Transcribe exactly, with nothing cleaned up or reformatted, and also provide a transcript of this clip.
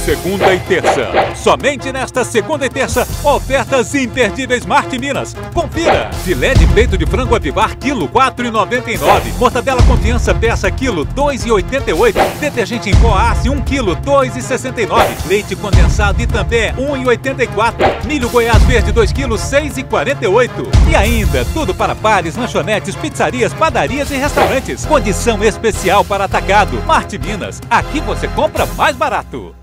segunda e terça. Somente nesta segunda e terça, ofertas imperdíveis Marte Minas. Confira! Filé de peito de frango Avivar, quilo quatro reais e noventa e nove centavos. Mortadela Confiança, peça, quilo dois reais e oitenta e oito centavos. Detergente em pó Ace, um quilo, dois reais e sessenta e nove centavos. Leite condensado Itambé, um real e oitenta e quatro centavos. Milho Goiás Verde, dois quilos, seis reais e quarenta e oito centavos. E ainda, tudo para bares, lanchonetes, pizzarias, padarias e restaurantes. Condição especial para atacado. Marte Minas, aqui você compra mais barato.